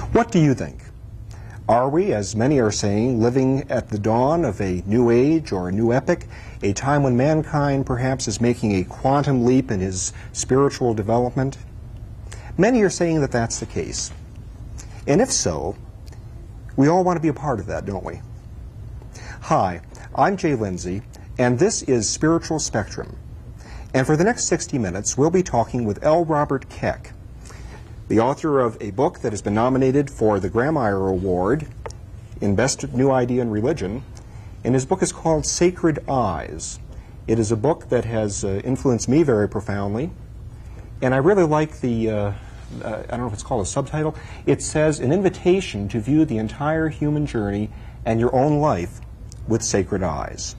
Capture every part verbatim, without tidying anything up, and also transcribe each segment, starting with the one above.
What do you think? Are we, as many are saying, living at the dawn of a new age or a new epoch, a time when mankind perhaps is making a quantum leap in his spiritual development? Many are saying that that's the case. And if so, we all want to be a part of that, don't we? Hi, I'm Jay Lindsay, and this is Spiritual Spectrum. And for the next sixty minutes, we'll be talking with L. Robert Keck, the author of a book that has been nominated for the Grawemeyer Award in Best New Idea in Religion, and his book is called Sacred Eyes. It is a book that has uh, influenced me very profoundly, and I really like the, uh, uh, I don't know if it's called a subtitle, it says, an invitation to view the entire human journey and your own life with sacred eyes.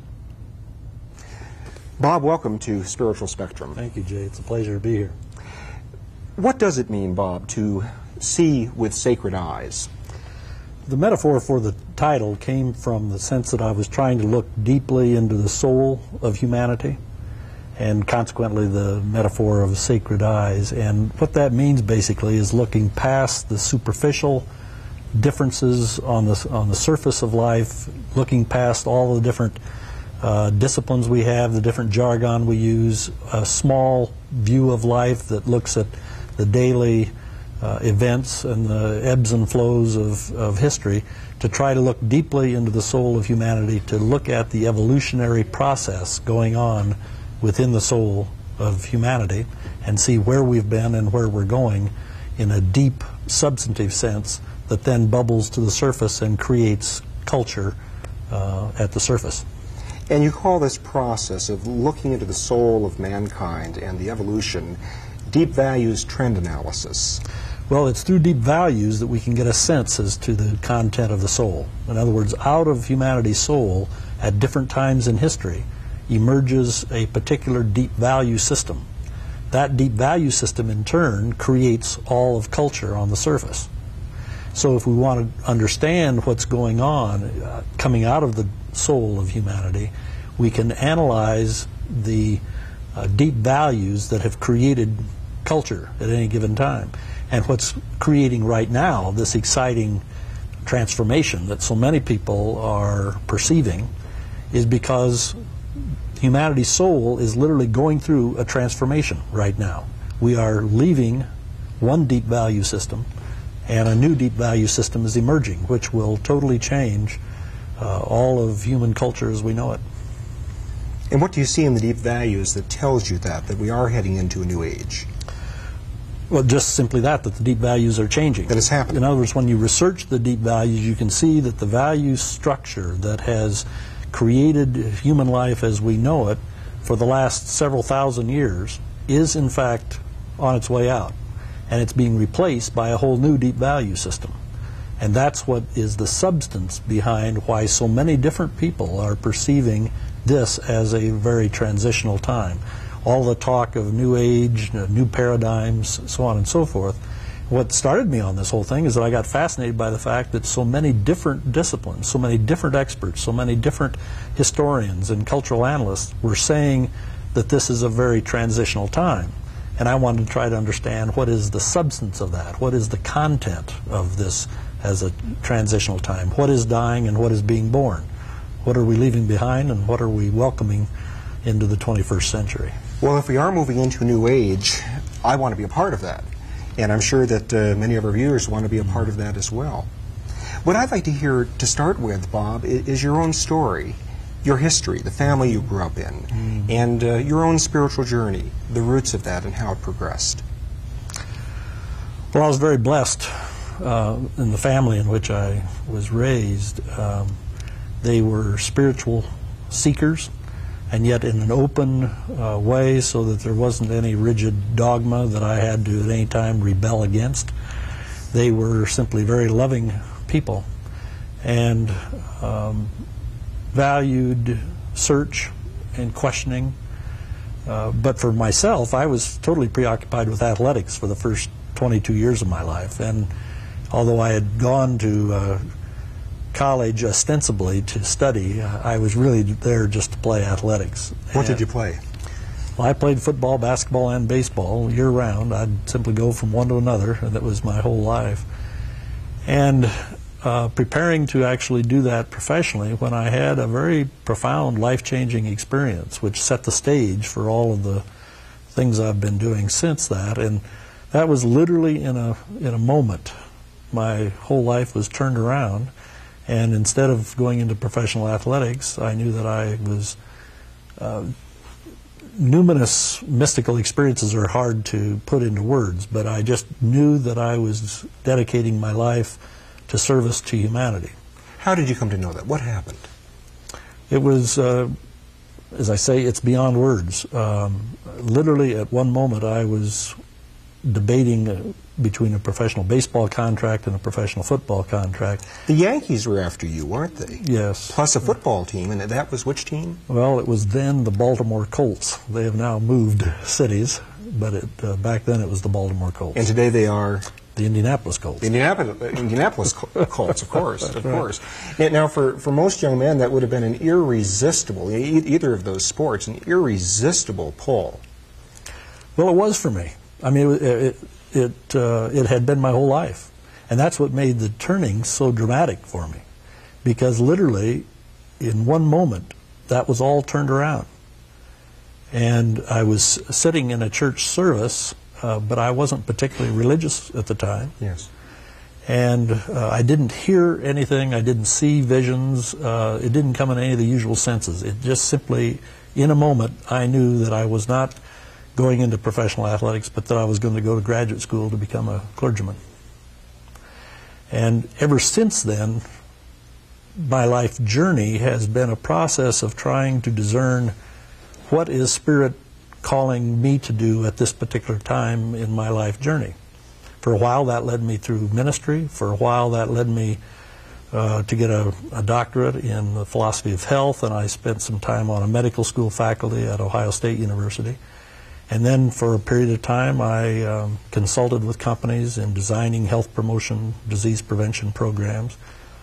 Bob, welcome to Spiritual Spectrum. Thank you, Jay. It's a pleasure to be here. What does it mean, Bob, to see with sacred eyes? The metaphor for the title came from the sense that I was trying to look deeply into the soul of humanity, and consequently the metaphor of sacred eyes. And what that means basically is looking past the superficial differences on the, on the surface of life, looking past all the different uh, disciplines we have, the different jargon we use, a small view of life that looks at the daily uh, events and the ebbs and flows of, of history, to try to look deeply into the soul of humanity, to look at the evolutionary process going on within the soul of humanity and see where we've been and where we're going in a deep, substantive sense that then bubbles to the surface and creates culture uh, at the surface. And you call this process of looking into the soul of mankind and the evolution deep values trend analysis. Well, it's through deep values that we can get a sense as to the content of the soul. In other words, out of humanity's soul, at different times in history, emerges a particular deep value system. That deep value system, in turn, creates all of culture on the surface. So if we want to understand what's going on uh, coming out of the soul of humanity, we can analyze the uh, deep values that have created culture at any given time. And what's creating right now this exciting transformation that so many people are perceiving is because humanity's soul is literally going through a transformation right now. We are leaving one deep value system, and a new deep value system is emerging, which will totally change uh, all of human culture as we know it. And what do you see in the deep values that tells you that, that we are heading into a new age? Well, just simply that, that the deep values are changing. That has happened. In other words, when you research the deep values, you can see that the value structure that has created human life as we know it for the last several thousand years is, in fact, on its way out. And it's being replaced by a whole new deep value system. And that's what is the substance behind why so many different people are perceiving this as a very transitional time. All the talk of new age, new paradigms, so on and so forth. What started me on this whole thing is that I got fascinated by the fact that so many different disciplines, so many different experts, so many different historians and cultural analysts were saying that this is a very transitional time. And I wanted to try to understand what is the substance of that, what is the content of this as a transitional time, what is dying and what is being born, what are we leaving behind and what are we welcoming into the twenty-first century. Well, if we are moving into a new age, I want to be a part of that. And I'm sure that uh, many of our viewers want to be a part of that as well. What I'd like to hear to start with, Bob, is, is your own story, your history, the family you grew up in, mm. and uh, your own spiritual journey, the roots of that and how it progressed. Well, I was very blessed uh, in the family in which I was raised. Um, they were spiritual seekers, and yet in an open uh, way, so that there wasn't any rigid dogma that I had to at any time rebel against. They were simply very loving people and um, valued search and questioning. Uh, but for myself, I was totally preoccupied with athletics for the first twenty-two years of my life. And although I had gone to uh, college ostensibly to study, I was really there just to play athletics. What and, did you play? Well, I played football, basketball, and baseball year-round. I'd simply go from one to another, and that was my whole life. And uh, preparing to actually do that professionally when I had a very profound life-changing experience which set the stage for all of the things I've been doing since that. And that was literally in a, in a moment. My whole life was turned around, and instead of going into professional athletics, I knew that I was uh, numerous mystical experiences are hard to put into words, but I just knew that I was dedicating my life to service to humanity. How did you come to know that? What happened? It was, uh, as I say, it's beyond words. Um, literally at one moment I was debating uh, between a professional baseball contract and a professional football contract. The Yankees were after you, weren't they? Yes. Plus a football team, and that was which team? Well, it was then the Baltimore Colts. They have now moved cities, but it, uh, back then it was the Baltimore Colts. And today they are? The Indianapolis Colts. The Indianapolis, Indianapolis Colts, of course, of course. Now, for, for most young men, that would have been an irresistible, e either of those sports, an irresistible pull. Well, it was for me. I mean, it, it, it, uh, it had been my whole life. And that's what made the turning so dramatic for me. Because literally, in one moment, that was all turned around. And I was sitting in a church service, uh, but I wasn't particularly religious at the time. Yes. And uh, I didn't hear anything, I didn't see visions, uh, it didn't come in any of the usual senses. It just simply, in a moment, I knew that I was not going into professional athletics, but that I was going to go to graduate school to become a clergyman. And ever since then, my life journey has been a process of trying to discern what is Spirit calling me to do at this particular time in my life journey. For a while that led me through ministry. For a while that led me uh, to get a, a doctorate in the philosophy of health, and I spent some time on a medical school faculty at Ohio State University. And then for a period of time I um, consulted with companies in designing health promotion, disease prevention programs.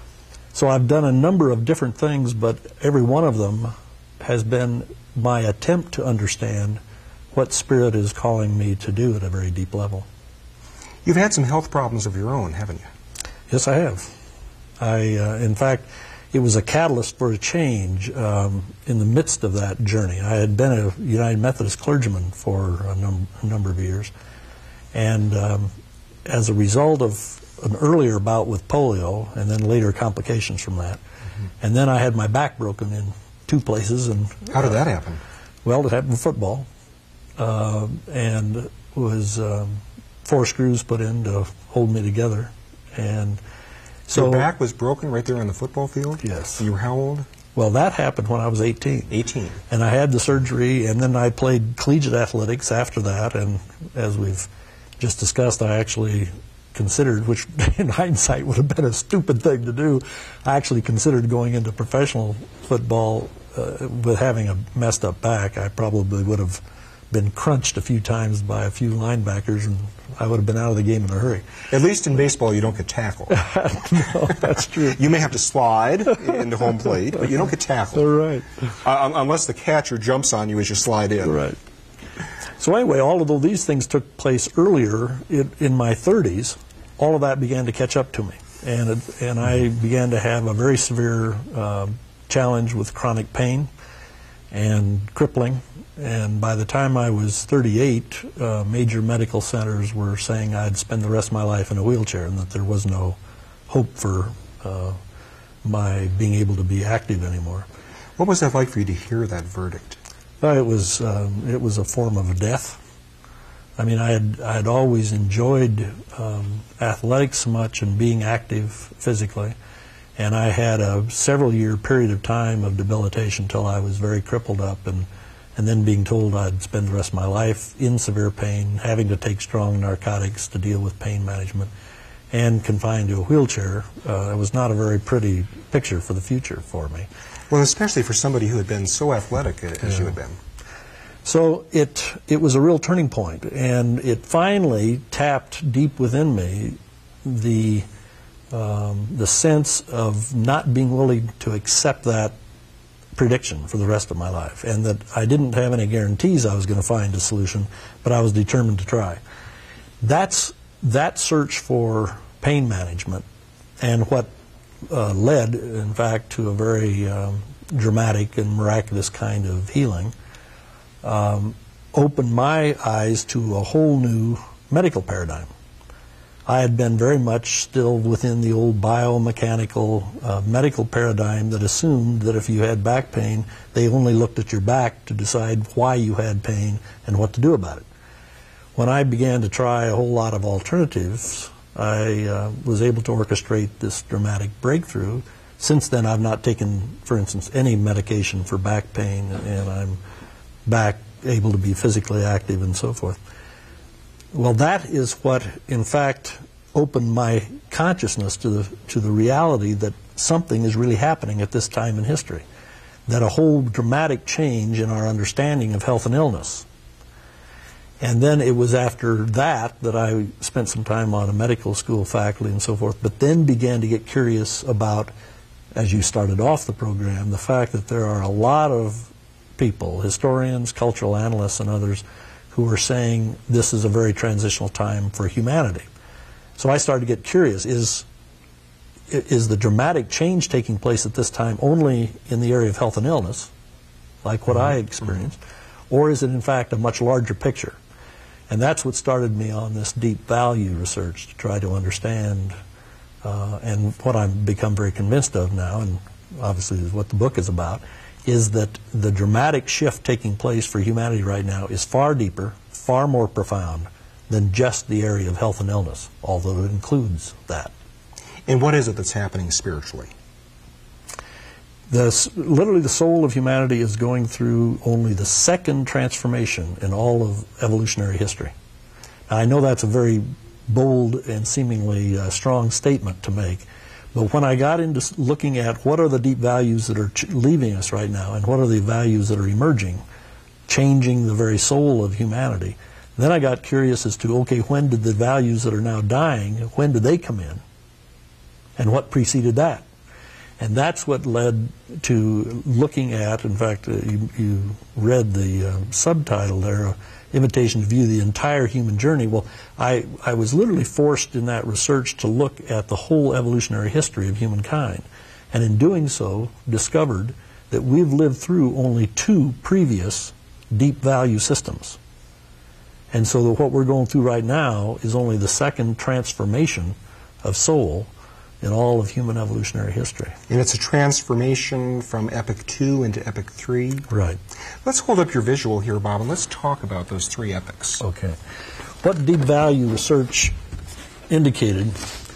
So I've done a number of different things, but every one of them has been my attempt to understand what Spirit is calling me to do at a very deep level. You've had some health problems of your own, haven't you? Yes, I have. I, uh, in fact, it was a catalyst for a change um, in the midst of that journey. I had been a United Methodist clergyman for a, num a number of years, and um, as a result of an earlier bout with polio, and then later complications from that, mm-hmm. and then I had my back broken in two places. And how did that happen? Well, it happened in football, uh, and was um, four screws put in to hold me together. And so your back was broken right there on the football field? Yes. You were how old? Well, that happened when I was eighteen. eighteen. And I had the surgery, and then I played collegiate athletics after that, and as we've just discussed, I actually considered, which in hindsight would have been a stupid thing to do, I actually considered going into professional football uh, with having a messed up back. I probably would have been crunched a few times by a few linebackers, and I would have been out of the game in a hurry. At least in baseball, you don't get tackled. No, that's true. You may have to slide into home plate, but you don't get tackled. All right. Uh, unless the catcher jumps on you as you slide in. Right. So anyway, although these things took place earlier in, in my thirties, all of that began to catch up to me, and it, and I began to have a very severe uh, challenge with chronic pain and crippling. And by the time I was thirty-eight, uh, major medical centers were saying I'd spend the rest of my life in a wheelchair and that there was no hope for uh, my being able to be active anymore. What was that like for you to hear that verdict? Uh, it was um, it was a form of a death. I mean, I had I had always enjoyed um, athletics so much and being active physically, and I had a several year period of time of debilitation until I was very crippled up, and and then being told I'd spend the rest of my life in severe pain, having to take strong narcotics to deal with pain management, and confined to a wheelchair. Uh, it was not a very pretty picture for the future for me. Well, especially for somebody who had been so athletic as yeah. you had been. So it, it was a real turning point, and it finally tapped deep within me the, um, the sense of not being willing to accept that prediction for the rest of my life, and that I didn't have any guarantees I was going to find a solution, but I was determined to try. That's, that search for pain management and what uh, led, in fact, to a very um, dramatic and miraculous kind of healing, um, opened my eyes to a whole new medical paradigm. I had been very much still within the old biomechanical uh, medical paradigm that assumed that if you had back pain, they only looked at your back to decide why you had pain and what to do about it. When I began to try a whole lot of alternatives, I uh, was able to orchestrate this dramatic breakthrough. Since then, I've not taken, for instance, any medication for back pain, and I'm back able to be physically active and so forth. Well, that is what, in fact, opened my consciousness to the, to the reality that something is really happening at this time in history, that a whole dramatic change in our understanding of health and illness. And then it was after that that I spent some time on a medical school faculty and so forth, but then began to get curious about, as you started off the program, the fact that there are a lot of people, historians, cultural analysts, and others, who are saying this is a very transitional time for humanity. So I started to get curious. Is, is the dramatic change taking place at this time only in the area of health and illness, like what I experienced, or is it in fact a much larger picture? And that's what started me on this deep value research to try to understand, uh, and what I've become very convinced of now, and obviously is what the book is about, is that the dramatic shift taking place for humanity right now is far deeper, far more profound than just the area of health and illness, although it includes that. And what is it that's happening spiritually? The, literally the soul of humanity is going through only the second transformation in all of evolutionary history. Now, I know that's a very bold and seemingly uh, strong statement to make, but when I got into looking at what are the deep values that are ch leaving us right now and what are the values that are emerging, changing the very soul of humanity, then I got curious as to, okay, when did the values that are now dying, when did they come in? And what preceded that? And that's what led to looking at, in fact, uh, you, you read the uh, subtitle there, uh, Invitation to View the Entire Human Journey. Well, I, I was literally forced in that research to look at the whole evolutionary history of humankind. And in doing so, discovered that we've lived through only two previous deep value systems. And so that what we're going through right now is only the second transformation of soul in all of human evolutionary history. And it's a transformation from Epoch two into Epoch three? Right. Let's hold up your visual here, Bob, and let's talk about those three epochs. Okay. What deep value research indicated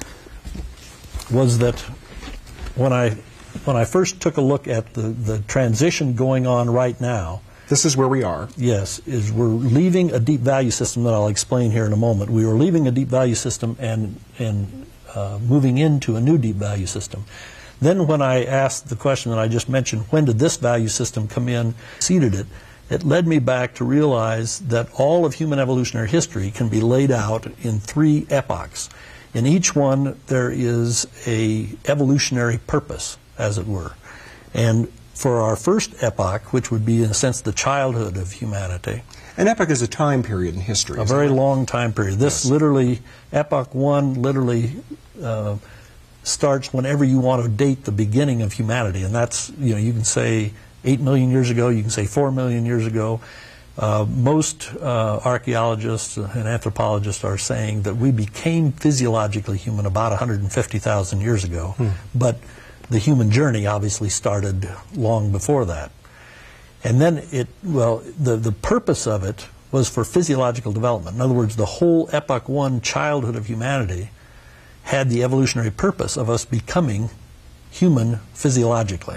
was that when I, when I first took a look at the, the transition going on right now, this is where we are. Yes, is we're leaving a deep value system that I'll explain here in a moment. We were leaving a deep value system and, and Uh, moving into a new deep value system. Then when I asked the question that I just mentioned, when did this value system come in, seeded it, it led me back to realize that all of human evolutionary history can be laid out in three epochs. In each one there is a evolutionary purpose, as it were. And for our first epoch, which would be in a sense the childhood of humanity, an epoch is a time period in history. A very long time period. This yes. literally, Epoch one literally uh, starts whenever you want to date the beginning of humanity. And that's, you know, you can say eight million years ago, you can say four million years ago. Uh, most uh, archaeologists and anthropologists are saying that we became physiologically human about one hundred fifty thousand years ago. Hmm. But the human journey obviously started long before that. And then it, well, the, the purpose of it was for physiological development. In other words, the whole Epoch one childhood of humanity had the evolutionary purpose of us becoming human physiologically.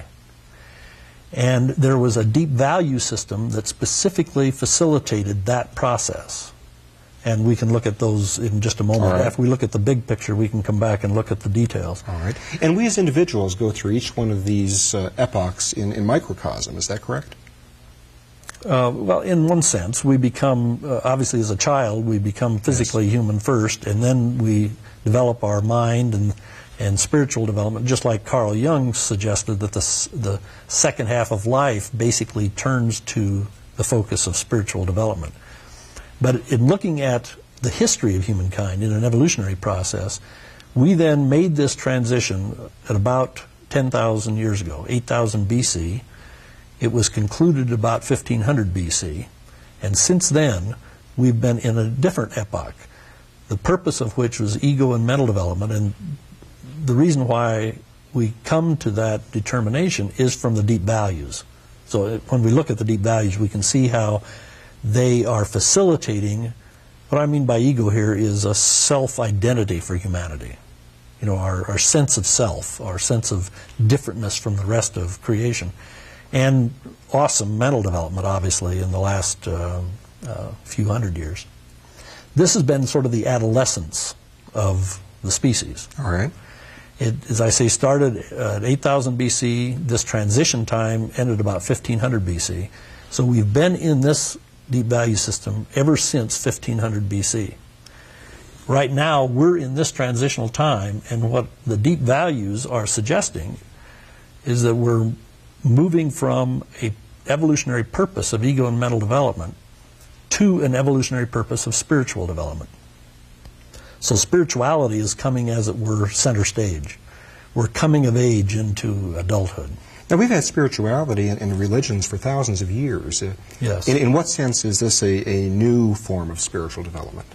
And there was a deep value system that specifically facilitated that process. And we can look at those in just a moment. Right. After we look at the big picture, we can come back and look at the details. All right. And we as individuals go through each one of these uh, epochs in, in microcosm. Is that correct? Uh, well, in one sense, we become, uh, obviously as a child, we become physically yes. human first, and then we develop our mind and, and spiritual development, just like Carl Jung suggested that the, the second half of life basically turns to the focus of spiritual development. But in looking at the history of humankind in an evolutionary process, We then made this transition at about ten thousand years ago, eight thousand B C. It was concluded about fifteen hundred B C. And since then, we've been in a different epoch, the purpose of which was ego and mental development. And the reason why we come to that determination is from the deep values. So it, when we look at the deep values, we can see how they are facilitating. What I mean by ego here is a self-identity for humanity. You know, our, our sense of self, our sense of differentness from the rest of creation. And awesome mental development, obviously, in the last uh, uh, few hundred years. This has been sort of the adolescence of the species. All right. It, as I say, started at eight thousand B C. This transition time ended about fifteen hundred B C. So we've been in this deep value system ever since fifteen hundred B C. Right now, we're in this transitional time, and what the deep values are suggesting is that we're moving from a evolutionary purpose of ego and mental development to an evolutionary purpose of spiritual development. So spirituality is coming, as it were, center stage. We're coming of age into adulthood. Now, we've had spirituality in, in religions for thousands of years. Uh, yes. In, in what sense is this a, a new form of spiritual development?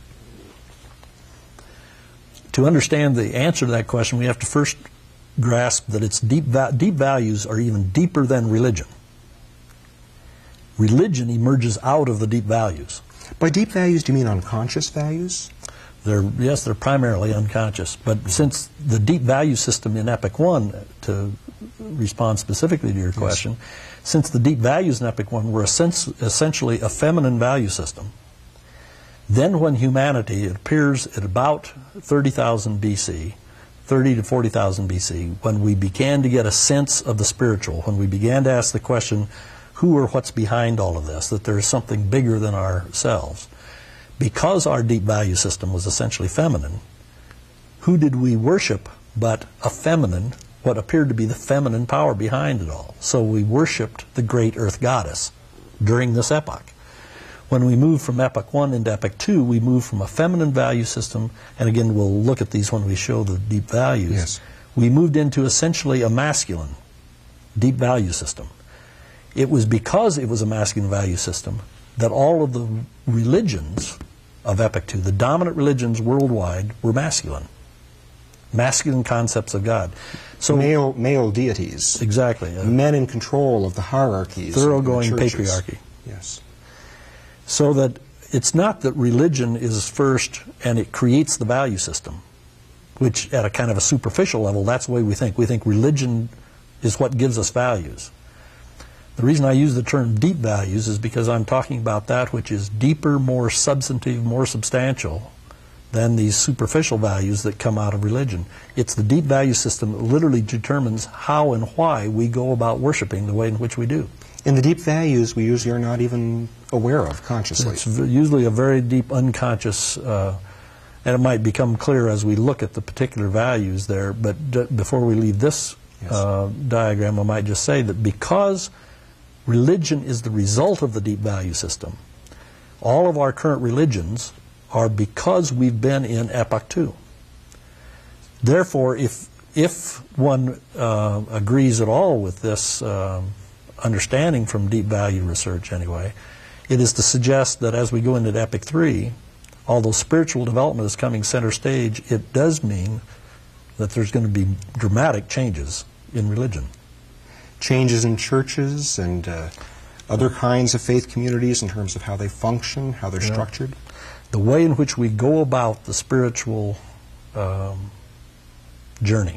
To understand the answer to that question, we have to first grasp that its deep, va deep values are even deeper than religion. Religion emerges out of the deep values. By deep values, do you mean unconscious values? They're, yes, they're primarily unconscious. But since the deep value system in Epoch One, to respond specifically to your question, yes. Since the deep values in Epoch One were essentially a feminine value system, then when humanity, it appears at about thirty thousand B C, thirty to forty thousand B C, when we began to get a sense of the spiritual, when we began to ask the question, who or what's behind all of this, that there is something bigger than ourselves. Because our deep value system was essentially feminine, who did we worship but a feminine, what appeared to be the feminine power behind it all? So we worshipped the great earth goddess during this epoch. When we moved from Epoch One into Epoch Two, we moved from a feminine value system, and again we'll look at these when we show the deep values. Yes. We moved into essentially a masculine deep value system. It was because it was a masculine value system that all of the religions of Epoch Two, the dominant religions worldwide, were masculine. Masculine concepts of God. So male, male deities. Exactly. Uh, Men in control of the hierarchies. Thoroughgoing of the churches. patriarchy. Yes. So that it's not that religion is first and it creates the value system, which at a kind of a superficial level, that's the way we think. We think religion is what gives us values. The reason I use the term deep values is because I'm talking about that which is deeper, more substantive, more substantial than these superficial values that come out of religion. It's the deep value system that literally determines how and why we go about worshiping the way in which we do. And the deep values we usually are not even aware of consciously. It's usually a very deep unconscious, uh, and it might become clear as we look at the particular values there, but d before we leave this yes. uh, diagram, I might just say that because religion is the result of the deep value system, all of our current religions are because we've been in Epoch Two. Therefore, if, if one uh, agrees at all with this uh, understanding from deep value research anyway, it is to suggest that as we go into Epoch Three, although spiritual development is coming center stage, it does mean that there's going to be dramatic changes in religion. Changes in churches and uh, other kinds of faith communities in terms of how they function, how they're yeah. structured? The way in which we go about the spiritual um, journey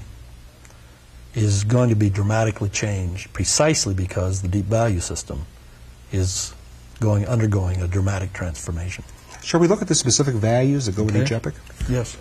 is going to be dramatically changed precisely because the deep value system is going undergoing a dramatic transformation. Shall we look at the specific values that go okay. with each epoch? Yes.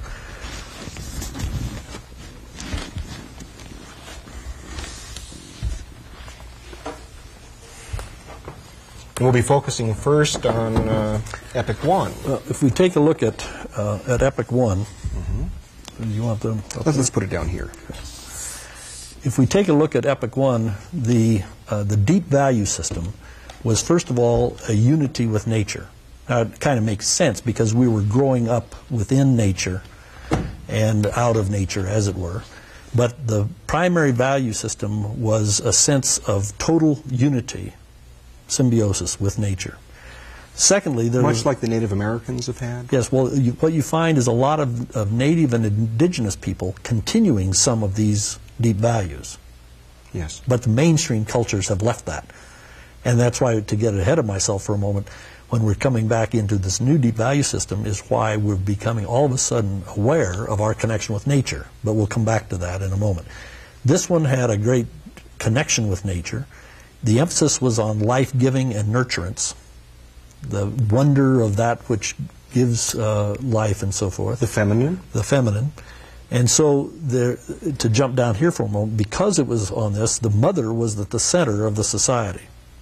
And we'll be focusing first on uh, Epoch One. Well, if we take a look at uh, at Epoch One, mm-hmm. you want them? Let's, let's put it down here. If we take a look at Epoch One, the uh, the deep value system was first of all a unity with nature. Now it kind of makes sense because we were growing up within nature, and out of nature, as it were. But the primary value system was a sense of total unity, symbiosis with nature. Secondly, there much was, like the Native Americans have had. yes. Well, you, what you find is a lot of, of native and indigenous people continuing some of these deep values. Yes. But the mainstream cultures have left that, and that's why, to get ahead of myself for a moment, when we're coming back into this new deep value system is why we're becoming all of a sudden aware of our connection with nature. But we'll come back to that in a moment. This one had a great connection with nature. The emphasis was on life-giving and nurturance, the wonder of that which gives uh, life and so forth. The feminine? The feminine. And so, there, to jump down here for a moment, because it was on this, the mother was at the center of the society.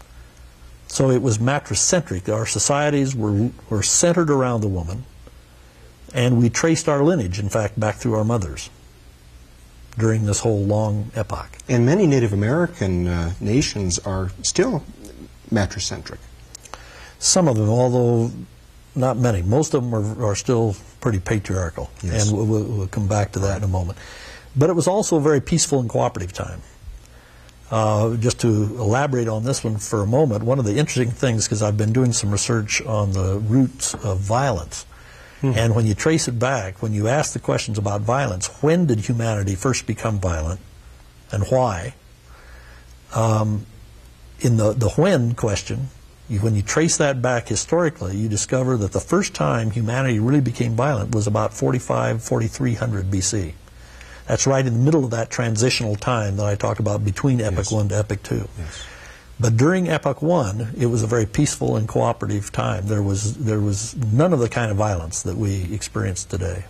So it was matricentric. Our societies were, were centered around the woman, and we traced our lineage, in fact, back through our mothers during this whole long epoch. And many Native American uh, nations are still matricentric. Some of them, although not many. Most of them are, are still pretty patriarchal, yes. and we'll, we'll come back to that in a moment. But it was also a very peaceful and cooperative time. Uh, just to elaborate on this one for a moment, one of the interesting things, because I've been doing some research on the roots of violence, hmm. and when you trace it back, when you ask the questions about violence, when did humanity first become violent, and why? Um, in the, the when question, you, when you trace that back historically, you discover that the first time humanity really became violent was about forty-five, forty-three hundred B C. That's right in the middle of that transitional time that I talked about between Epoch yes. one to Epoch two. Yes. But during Epoch one, it was a very peaceful and cooperative time. There was, there was none of the kind of violence that we experience today.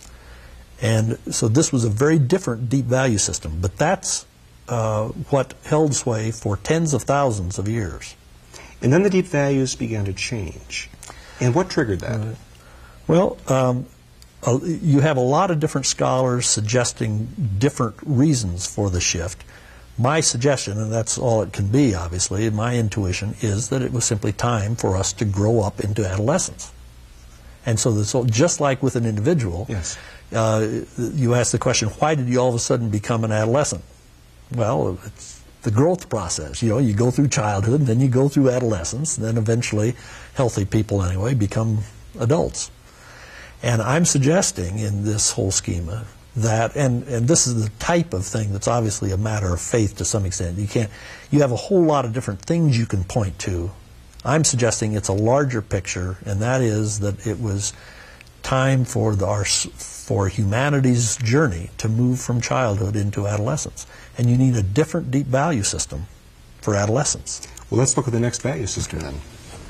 And so this was a very different deep value system. But that's uh, what held sway for tens of thousands of years. And then the deep values began to change. And what triggered that? Uh, well, um, Uh, you have a lot of different scholars suggesting different reasons for the shift. My suggestion, and that's all it can be obviously, my intuition is that it was simply time for us to grow up into adolescence. And so, this, just like with an individual, yes. uh, you ask the question, why did you all of a sudden become an adolescent? Well, it's the growth process. You know, you go through childhood, and then you go through adolescence, and then eventually, healthy people anyway, become adults. And I'm suggesting in this whole schema that, and, and this is the type of thing that's obviously a matter of faith to some extent. You can't, you have a whole lot of different things you can point to. I'm suggesting it's a larger picture, and that is that it was time for, the, our, for humanity's journey to move from childhood into adolescence. And you need a different deep value system for adolescence. Well, let's look at the next value system then.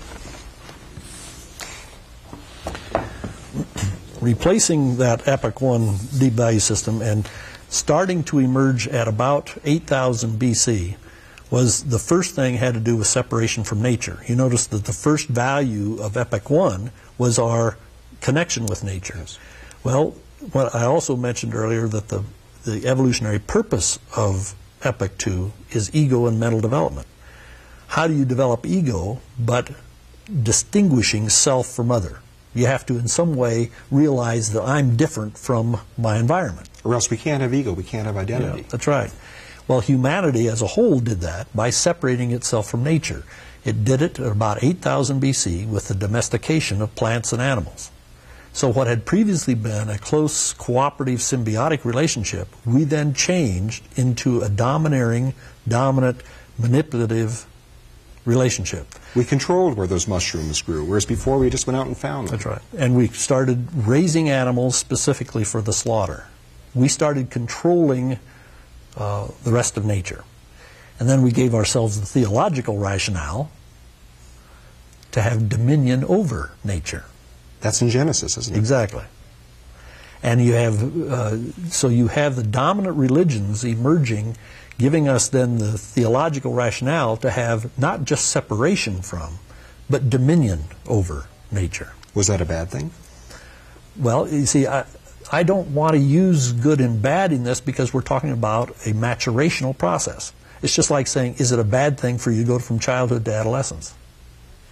Replacing that Epoch one deep value system and starting to emerge at about eight thousand B C was the first thing had to do with separation from nature. You notice that the first value of Epoch one was our connection with nature. Yes. Well, what I also mentioned earlier that the, the evolutionary purpose of Epoch two is ego and mental development. How do you develop ego but distinguishing self from other? You have to, in some way, realize that I'm different from my environment. Or else we can't have ego, we can't have identity. Yeah, that's right. Well, humanity as a whole did that by separating itself from nature. It did it at about eight thousand B C with the domestication of plants and animals. So what had previously been a close, cooperative, symbiotic relationship, we then changed into a domineering, dominant, manipulative relationship. We controlled where those mushrooms grew, whereas before we just went out and found them. That's right. And we started raising animals specifically for the slaughter. We started controlling uh, the rest of nature. And then we gave ourselves the theological rationale to have dominion over nature. That's in Genesis, isn't it? Exactly. And you have, uh, so you have the dominant religions emerging, giving us then the theological rationale to have not just separation from, but dominion over nature. Was that a bad thing? Well, you see, I, I don't want to use good and bad in this because we're talking about a maturational process. It's just like saying, is it a bad thing for you to go from childhood to adolescence?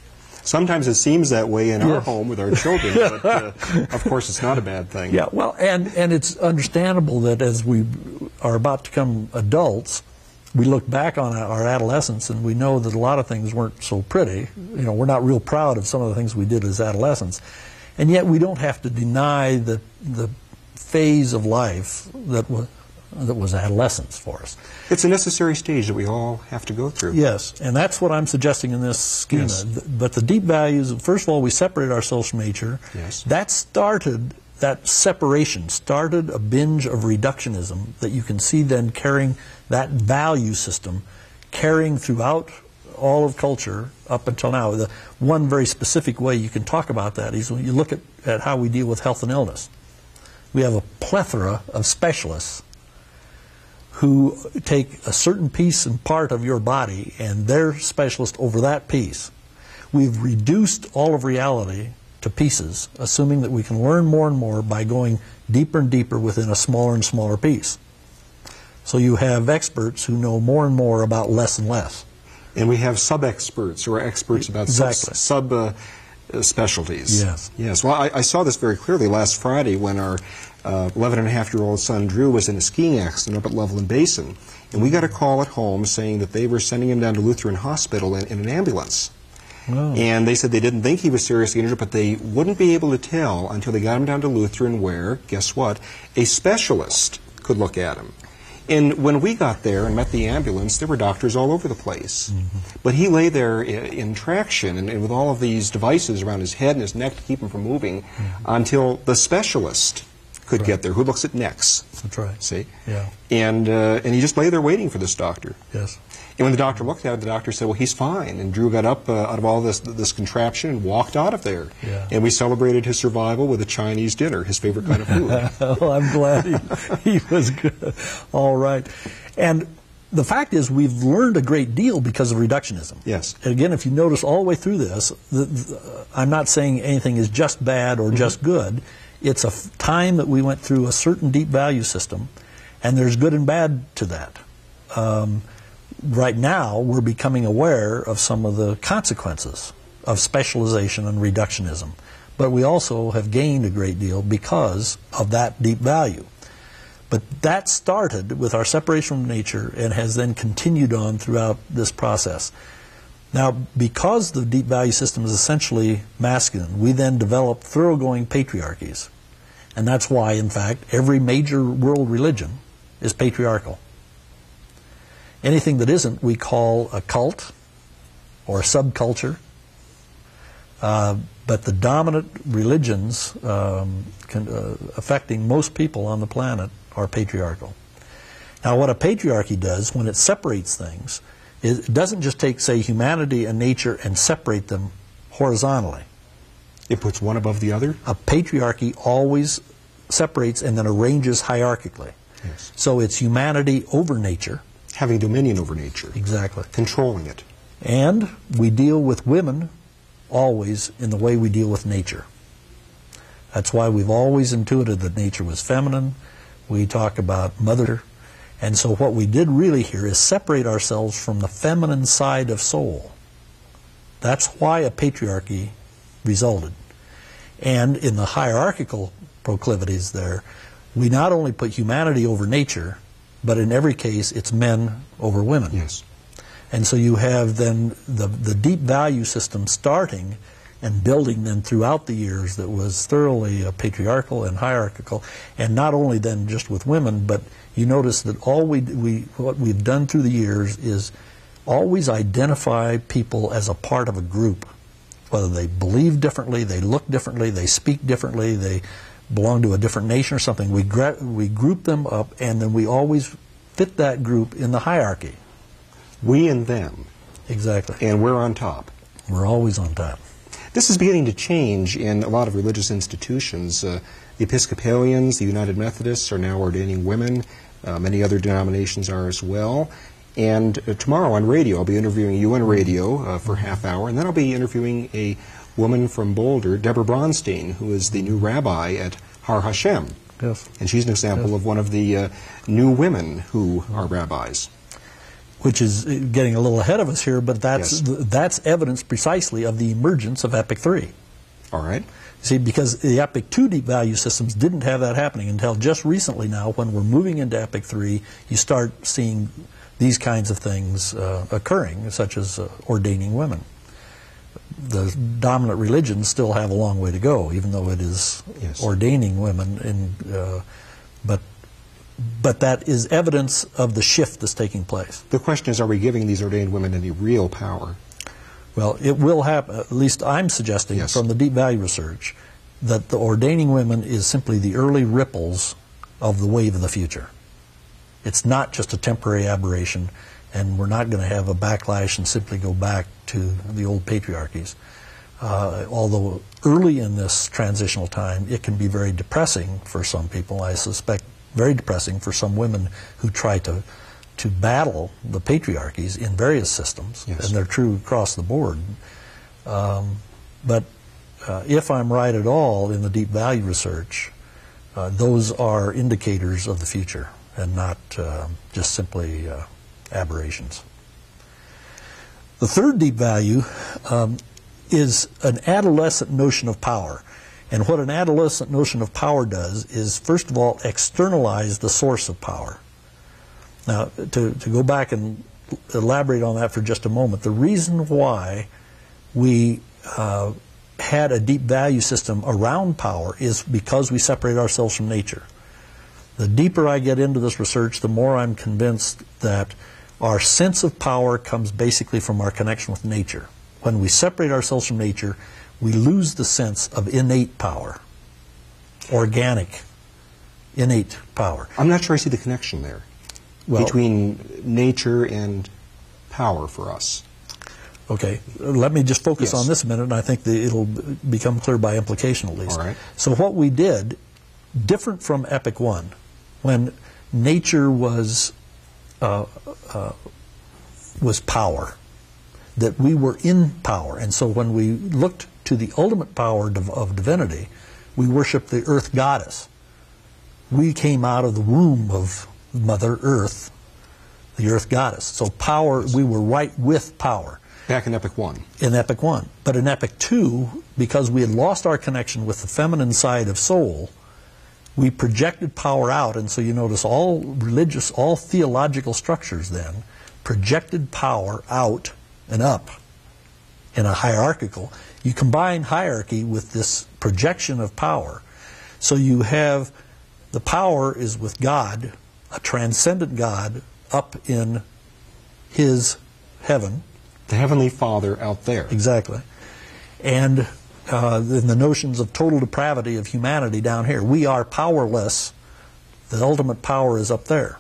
Sometimes it seems that way in our Yes. home with our children, but uh, of course it's not a bad thing. Yeah, well, and, and it's understandable that as we are about to become adults, we look back on our adolescence and we know that a lot of things weren't so pretty. You know, we're not real proud of some of the things we did as adolescents. And yet we don't have to deny the, the phase of life that was, that was adolescence for us. It's a necessary stage that we all have to go through. Yes, and that's what I'm suggesting in this schema. Yes. But the deep values, first of all, we separate ourselves from nature. Yes. That started, that separation started a binge of reductionism that you can see then carrying that value system, carrying throughout all of culture up until now. The one very specific way you can talk about that is when you look at, at how we deal with health and illness. We have a plethora of specialists who take a certain piece and part of your body and they're specialists over that piece. We've reduced all of reality to pieces, assuming that we can learn more and more by going deeper and deeper within a smaller and smaller piece. So you have experts who know more and more about less and less. And we have sub-experts who are experts about Exactly. sub, sub uh, specialties. Yes. Yes. Well, I, I saw this very clearly last Friday when our uh, eleven and a half year old son Drew was in a skiing accident up at Loveland Basin. And we got a call at home saying that they were sending him down to Lutheran Hospital in, in an ambulance. Oh. And they said they didn't think he was seriously injured, but they wouldn't be able to tell until they got him down to Lutheran where, guess what, a specialist could look at him. And when we got there and met the ambulance, there were doctors all over the place. Mm-hmm. But he lay there in, in traction and, and with all of these devices around his head and his neck to keep him from moving mm-hmm. until the specialist could right. get there, who looks at necks. That's right. See? Yeah. And, uh, and he just lay there waiting for this doctor. Yes. And when the doctor looked at it, the doctor said, well, he's fine. And Drew got up uh, out of all this this contraption and walked out of there. Yeah. And we celebrated his survival with a Chinese dinner, his favorite kind of food. Well, I'm glad he, he was good. All right. And the fact is we've learned a great deal because of reductionism. Yes. And again, if you notice all the way through this, the, the, I'm not saying anything is just bad or mm-hmm. just good. It's a f time that we went through a certain deep value system, and there's good and bad to that. Um, Right now, we're becoming aware of some of the consequences of specialization and reductionism. But we also have gained a great deal because of that deep value. But that started with our separation from nature and has then continued on throughout this process. Now, because the deep value system is essentially masculine, we then develop thoroughgoing patriarchies. And that's why, in fact, every major world religion is patriarchal. Anything that isn't, we call a cult or a subculture. Uh, but the dominant religions um, can, uh, affecting most people on the planet are patriarchal. Now, what a patriarchy does when it separates things, is it doesn't just take, say, humanity and nature and separate them horizontally. It puts one above the other? A patriarchy always separates and then arranges hierarchically. Yes. So it's humanity over nature. Having dominion over nature. Exactly. Controlling it. And we deal with women always in the way we deal with nature. That's why we've always intuited that nature was feminine. We talk about mother. And so what we did really here is separate ourselves from the feminine side of soul. That's why a patriarchy resulted. And in the hierarchical proclivities there, we not only put humanity over nature, but in every case, it's men over women. Yes. And so you have then the, the deep value system starting and building then throughout the years that was thoroughly uh, patriarchal and hierarchical, and not only then just with women, but you notice that all we, we what we've done through the years is always identify people as a part of a group, whether they believe differently, they look differently, they speak differently, they belong to a different nation or something. We, gra we group them up, and then we always fit that group in the hierarchy. We and them. Exactly. And we're on top. We're always on top. This is beginning to change in a lot of religious institutions. Uh, the Episcopalians, the United Methodists are now ordaining women. Uh, many other denominations are as well. And uh, tomorrow on radio, I'll be interviewing you on radio uh, for a half hour, and then I'll be interviewing a woman from Boulder, Deborah Bronstein, who is the new rabbi at Har Hashem. Yes. And she's an example yes. of one of the uh, new women who are rabbis. which is getting a little ahead of us here, but that's, Yes. that's evidence precisely of the emergence of Epoch three. All right. See, because the Epoch two deep value systems didn't have that happening until just recently now. When we're moving into Epoch three, you start seeing these kinds of things uh, occurring, such as uh, ordaining women. The dominant religions still have a long way to go, even though it is Yes. ordaining women. In, uh, but, but that is evidence of the shift that's taking place. The question is, are we giving these ordained women any real power? Well, it will happen, at least I'm suggesting Yes. from the deep value research, that the ordaining women is simply the early ripples of the wave of the future. It's not just a temporary aberration, and we're not going to have a backlash and simply go back to the old patriarchies. Uh, although early in this transitional time, it can be very depressing for some people. I suspect very depressing for some women who try to to battle the patriarchies in various systems, Yes. and they're true across the board. Um, but uh, if I'm right at all in the deep value research, uh, those are indicators of the future and not uh, just simply uh, aberrations. The third deep value um, is an adolescent notion of power. And what an adolescent notion of power does is, first of all, externalize the source of power. Now, to, to go back and elaborate on that for just a moment, the reason why we uh, had a deep value system around power is because we separate ourselves from nature. The deeper I get into this research, the more I'm convinced that our sense of power comes basically from our connection with nature. When we separate ourselves from nature, we lose the sense of innate power, organic, innate power. I'm not sure I see the connection there. Well, between nature and power for us. Okay, let me just focus Yes. on this a minute, and I think that it'll become clear by implication at least. All right. So what we did, different from Epoch one, when nature was uh, uh, was power, that we were in power, and so when we looked to the ultimate power of divinity, we worshiped the earth goddess. We came out of the womb of Mother Earth, the earth goddess. So power, we were right with power. Back in Epoch one. In Epoch one. But in Epoch two, because we had lost our connection with the feminine side of soul, we projected power out, and so you notice all religious, all theological structures then projected power out and up in a hierarchical. You combine hierarchy with this projection of power. So you have the power is with God, a transcendent God up in his heaven. The Heavenly Father out there. Exactly. And uh, then the notions of total depravity of humanity down here. We are powerless. The ultimate power is up there.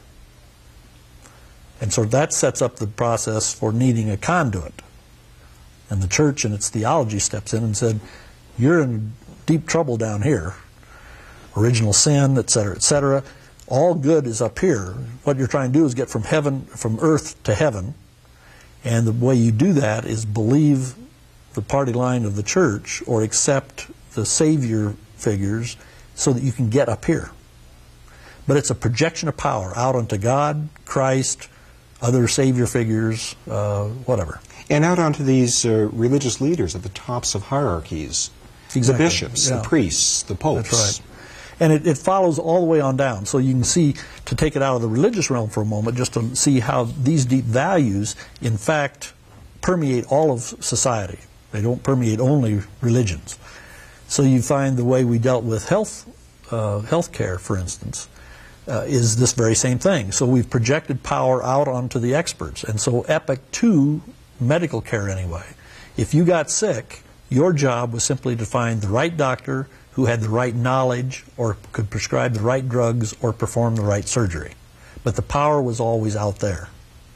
And so that sets up the process for needing a conduit. And the church and its theology steps in and said, you're in deep trouble down here. Original sin, et cetera, et cetera. All good is up here. What you're trying to do is get from heaven, from earth to heaven. And the way you do that is believe the party line of the church or accept the Savior figures so that you can get up here. But it's a projection of power out onto God, Christ, other Savior figures, uh, whatever. And out onto these uh, religious leaders at the tops of hierarchies. Exactly. The bishops, Yeah. the priests, the popes. That's right. And it, it follows all the way on down. So you can see, to take it out of the religious realm for a moment, just to see how these deep values, in fact, permeate all of society. They don't permeate only religions. So you find the way we dealt with health, uh, health care, for instance, uh, is this very same thing. So we've projected power out onto the experts. And so Epoch two, medical care anyway, if you got sick, your job was simply to find the right doctor who had the right knowledge or could prescribe the right drugs or perform the right surgery. But the power was always out there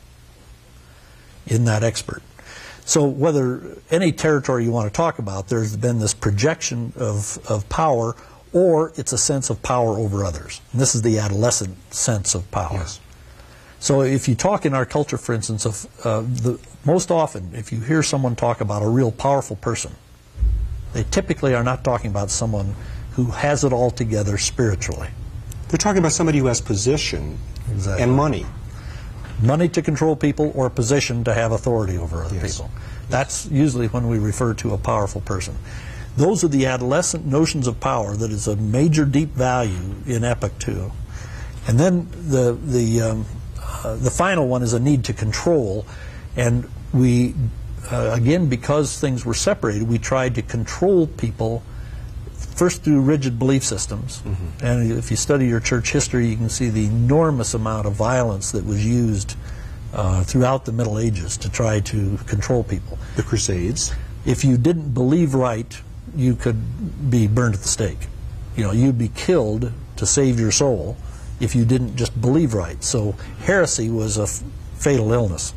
in that expert. So whether any territory you want to talk about, there's been this projection of, of power, or it's a sense of power over others. And this is the adolescent sense of power. Yes. So if you talk in our culture, for instance, of uh, the most often, if you hear someone talk about a real powerful person, they typically are not talking about someone who has it all together spiritually. They're talking about somebody who has position Exactly. and money. money to control people or position to have authority over other Yes. people. That's usually when we refer to a powerful person. Those are the adolescent notions of power that is a major deep value in Epoch two. And then the, the, um, uh, the final one is a need to control. And we, uh, again, because things were separated, we tried to control people first through rigid belief systems. Mm-hmm. And if you study your church history, you can see the enormous amount of violence that was used uh, throughout the Middle Ages to try to control people. The Crusades. If you didn't believe right, you could be burned at the stake. You know, you'd be killed to save your soul if you didn't just believe right. So heresy was a f fatal illness.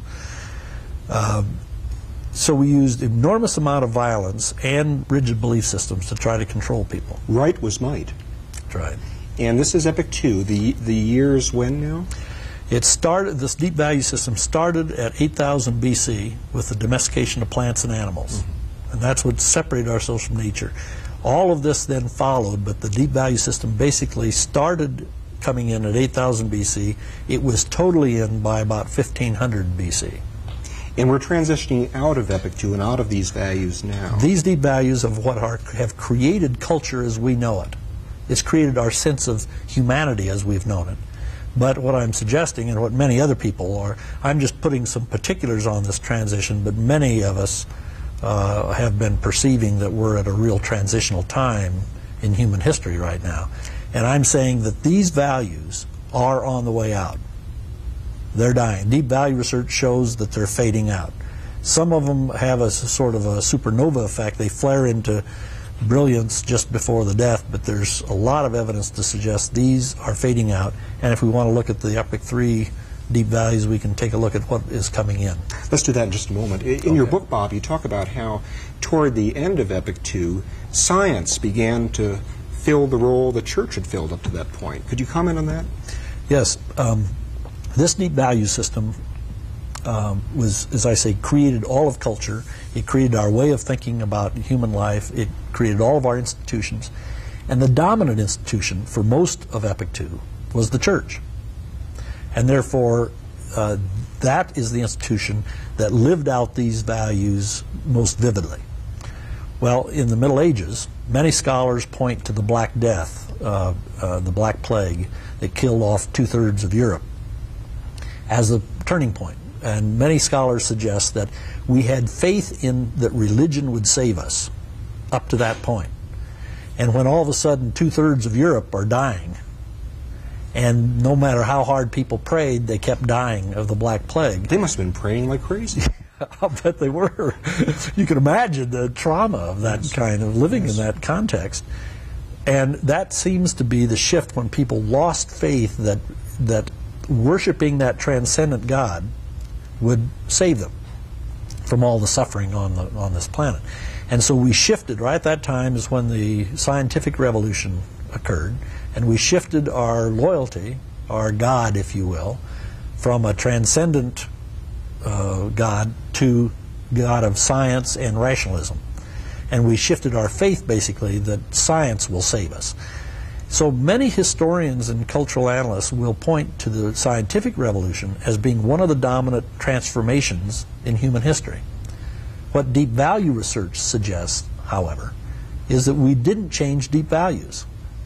Uh, So we used enormous amount of violence and rigid belief systems to try to control people. Right was might. That's right. And this is Epoch two. The, the years when now? It started, this deep value system started at eight thousand B C with the domestication of plants and animals. Mm-hmm. And that's what separated ourselves from nature. All of this then followed, but the deep value system basically started coming in at eight thousand B C. It was totally in by about fifteen hundred B C. And we're transitioning out of Epoch two and out of these values now. These deep values of what are, have created culture as we know it. It's created our sense of humanity as we've known it. But what I'm suggesting, and what many other people are, I'm just putting some particulars on this transition, but many of us uh, have been perceiving that we're at a real transitional time in human history right now. And I'm saying that these values are on the way out. They're dying. Deep value research shows that they're fading out. Some of them have a sort of a supernova effect. They flare into brilliance just before the death, but there's a lot of evidence to suggest these are fading out. And if we want to look at the Epoch three deep values, we can take a look at what is coming in. Let's do that in just a moment. In Okay. your book, Bob, you talk about how toward the end of Epoch two, science began to fill the role the church had filled up to that point. Could you comment on that? Yes. Um, This deep value system um, was, as I say, created all of culture. It created our way of thinking about human life. It created all of our institutions. And the dominant institution for most of Epoch two was the church. And therefore, uh, that is the institution that lived out these values most vividly. Well, in the Middle Ages, many scholars point to the Black Death, uh, uh, the Black Plague, that killed off two-thirds of Europe, as a turning point. And many scholars suggest that we had faith in that religion would save us up to that point. And when all of a sudden two-thirds of Europe are dying, and no matter how hard people prayed, they kept dying of the Black Plague. They must have been praying like crazy. I'll bet they were. You can imagine the trauma of that yes. kind of living yes. in that context. And that seems to be the shift when people lost faith that that worshiping that transcendent God would save them from all the suffering on the on this planet. And so we shifted. Right at that time is when the scientific revolution occurred, and we shifted our loyalty, our God, if you will, from a transcendent uh, God to God of science and rationalism. And we shifted our faith, basically, that science will save us. So many historians and cultural analysts will point to the scientific revolution as being one of the dominant transformations in human history. What deep value research suggests, however, is that we didn't change deep values.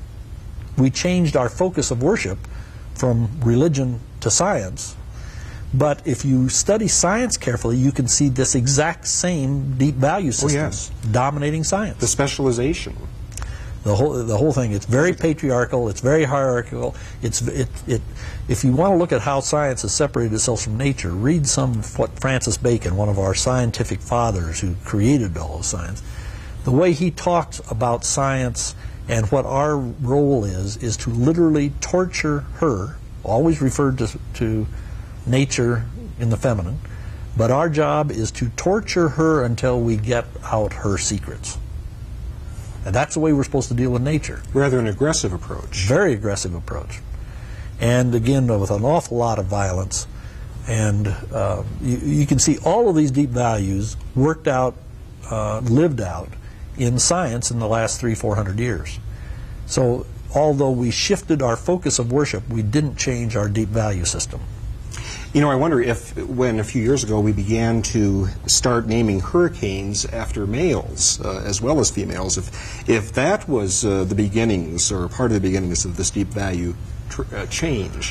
We changed our focus of worship from religion to science. But if you study science carefully, you can see this exact same deep value system oh, yes. dominating science. The specialization. The whole, the whole thing, it's very patriarchal, it's very hierarchical. It's, it, it, if you want to look at how science has separated itself from nature, read some of what Francis Bacon, one of our scientific fathers who created all of science, the way he talks about science and what our role is, is to literally torture her, always referred to, to nature in the feminine, but our job is to torture her until we get out her secrets. And that's the way we're supposed to deal with nature. Rather an aggressive approach. Very aggressive approach. And again, with an awful lot of violence. And uh, you, you can see all of these deep values worked out, uh, lived out in science in the last three, four hundred years. So although we shifted our focus of worship, we didn't change our deep value system. You know, I wonder if when a few years ago we began to start naming hurricanes after males uh, as well as females, if, if that was uh, the beginnings or part of the beginnings of this deep value tr uh, change.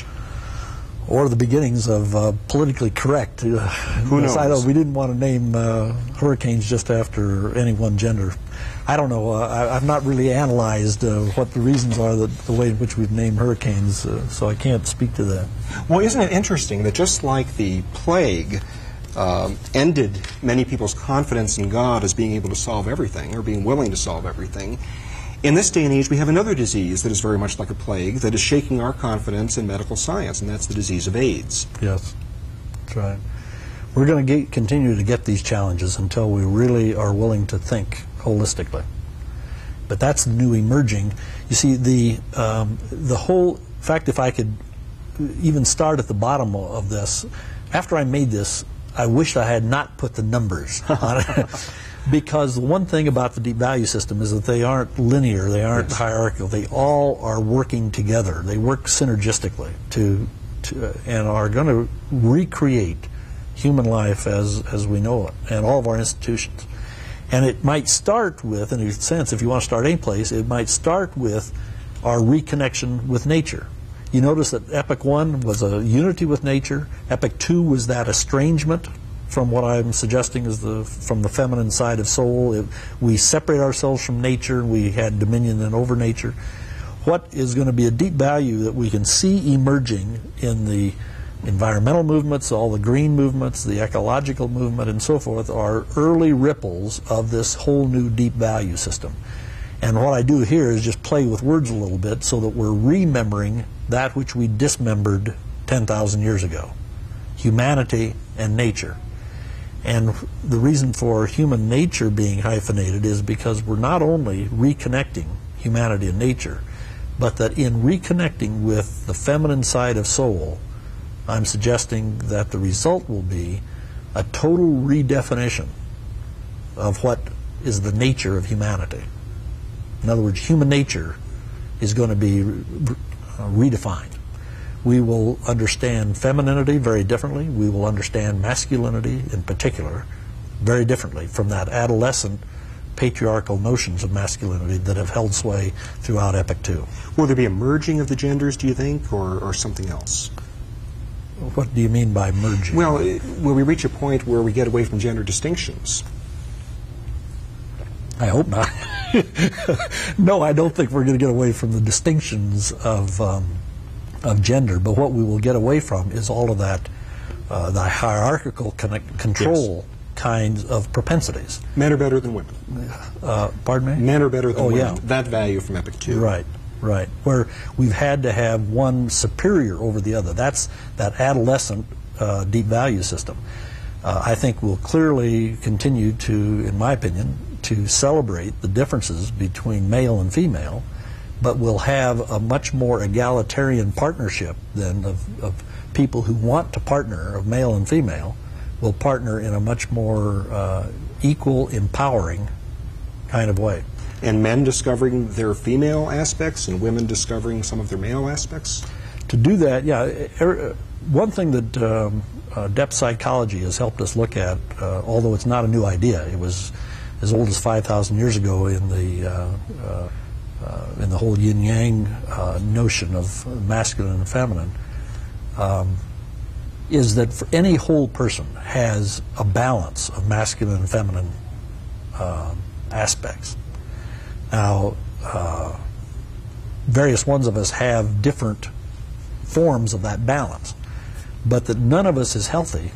Or the beginnings of uh, politically correct. Uh, Who knows? I don't, we didn't want to name uh, hurricanes just after any one gender. I don't know. Uh, I, I've not really analyzed uh, what the reasons are, that the way in which we've named hurricanes, uh, so I can't speak to that. Well, isn't it interesting that just like the plague uh, ended many people's confidence in God as being able to solve everything, or being willing to solve everything, in this day and age we have another disease that is very much like a plague that is shaking our confidence in medical science, and that's the disease of AIDS. Yes, that's right. We're going to continue to get these challenges until we really are willing to think holistically. But that's the new emerging. You see, the um, the whole in fact, if I could even start at the bottom of this, after I made this, I wished I had not put the numbers on it. Because the one thing about the deep value system is that they aren't linear, they aren't yes. hierarchical. They all are working together. They work synergistically to, to uh, and are going to recreate human life as as we know it, and all of our institutions. And it might start with, in a sense, if you want to start any place, it might start with our reconnection with nature. You notice that Epoch one was a unity with nature. Epoch two was that estrangement from what I'm suggesting is the from the feminine side of soul. It, we separate ourselves from nature. We had dominion and over nature. What is going to be a deep value that we can see emerging in the environmental movements, all the green movements, the ecological movement, and so forth, are early ripples of this whole new deep value system. And what I do here is just play with words a little bit so that we're remembering that which we dismembered ten thousand years ago, humanity and nature. And the reason for human nature being hyphenated is because we're not only reconnecting humanity and nature, but that in reconnecting with the feminine side of soul, I'm suggesting that the result will be a total redefinition of what is the nature of humanity. In other words, human nature is going to be redefined. We will understand femininity very differently. We will understand masculinity in particular very differently from that adolescent patriarchal notions of masculinity that have held sway throughout Epoch two. Will there be a merging of the genders, do you think, or, or something else? What do you mean by merging? Well, will we reach a point where we get away from gender distinctions? I hope not. No, I don't think we're going to get away from the distinctions of um, of gender, but what we will get away from is all of that, uh, the hierarchical connect, control yes. kinds of propensities. Men are better than women. Uh, pardon me? Men are better than oh, women. Yeah. That value from Epoch two. Right, right. Where we've had to have one superior over the other. That's that adolescent uh, deep value system. Uh, I think we'll clearly continue to, in my opinion, to celebrate the differences between male and female, but we'll have a much more egalitarian partnership than of, of people who want to partner, of male and female, will partner in a much more uh, equal, empowering kind of way. And men discovering their female aspects and women discovering some of their male aspects? To do that, yeah, er, one thing that um, uh, depth psychology has helped us look at, uh, although it's not a new idea, it was as old as five thousand years ago in the uh, uh, uh, in the whole yin-yang uh, notion of masculine and feminine, um, is that for any whole person has a balance of masculine and feminine uh, aspects. Now, uh, various ones of us have different forms of that balance, but that none of us is healthy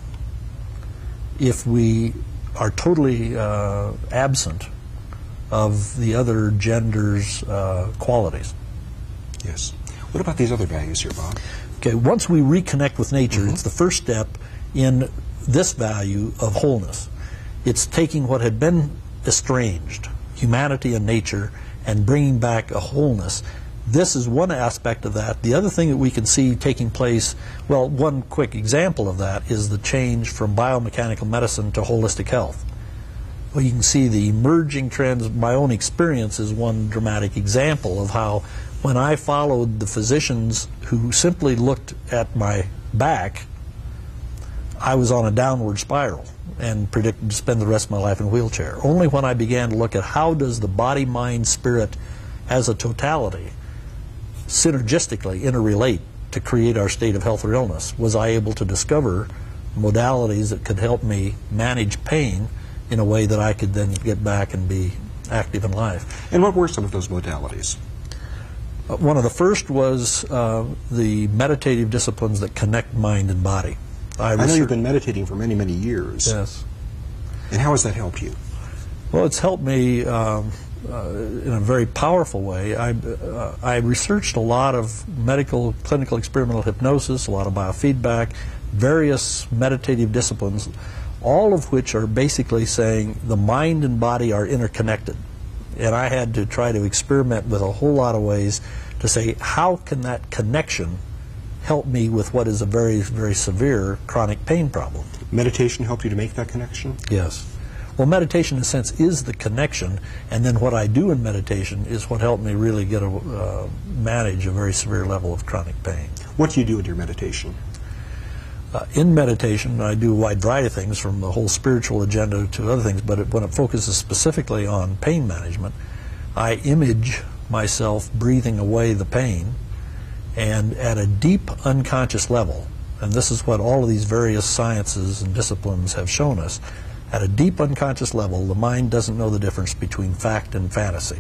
if we are totally uh, absent of the other gender's uh, qualities. Yes. What about these other values here, Bob? Okay, once we reconnect with nature, Mm-hmm. it's the first step in this value of wholeness. It's taking what had been estranged, humanity and nature, and bringing back a wholeness. This is one aspect of that. The other thing that we can see taking place, well, one quick example of that is the change from biomechanical medicine to holistic health. Well, you can see the emerging trends. My own experience is one dramatic example of how when I followed the physicians who simply looked at my back I was on a downward spiral and predicted to spend the rest of my life in a wheelchair. Only when I began to look at how does the body, mind, spirit as a totality synergistically interrelate to create our state of health or illness was I able to discover modalities that could help me manage pain in a way that I could then get back and be active in life. And what were some of those modalities? Uh, one of the first was uh, the meditative disciplines that connect mind and body. I, I know you've been meditating for many, many years. Yes. And how has that helped you? Well, it's helped me um, uh, in a very powerful way. I, uh, I researched a lot of medical, clinical experimental hypnosis, a lot of biofeedback, various meditative disciplines, all of which are basically saying the mind and body are interconnected. And I had to try to experiment with a whole lot of ways to say, how can that connection help me with what is a very, very severe chronic pain problem? Meditation helped you to make that connection? Yes. Well, meditation, in a sense, is the connection, and then what I do in meditation is what helped me really get a, uh, manage a very severe level of chronic pain. What do you do in your meditation? Uh, in meditation, I do a wide variety of things, from the whole spiritual agenda to other things, but it, when it focuses specifically on pain management, I image myself breathing away the pain, and at a deep unconscious level, and this is what all of these various sciences and disciplines have shown us, at a deep unconscious level, the mind doesn't know the difference between fact and fantasy.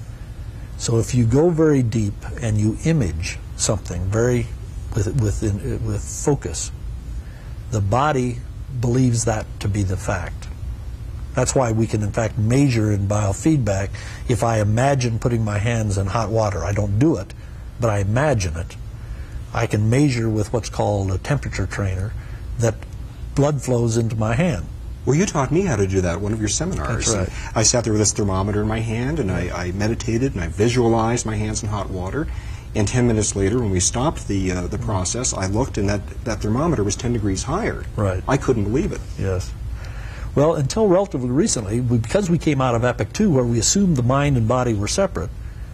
So if you go very deep and you image something very with, with, in, with focus, the body believes that to be the fact. That's why we can, in fact, measure in biofeedback. If I imagine putting my hands in hot water, I don't do it, but I imagine it, I can measure with what's called a temperature trainer that blood flows into my hand. Well, you taught me how to do that at one of your seminars. That's right. I sat there with this thermometer in my hand, and I, I meditated, and I visualized my hands in hot water. And ten minutes later, when we stopped the uh, the process, I looked, and that, that thermometer was ten degrees higher. Right. I couldn't believe it. Yes. Well, until relatively recently, we, because we came out of Epoch two, where we assumed the mind and body were separate,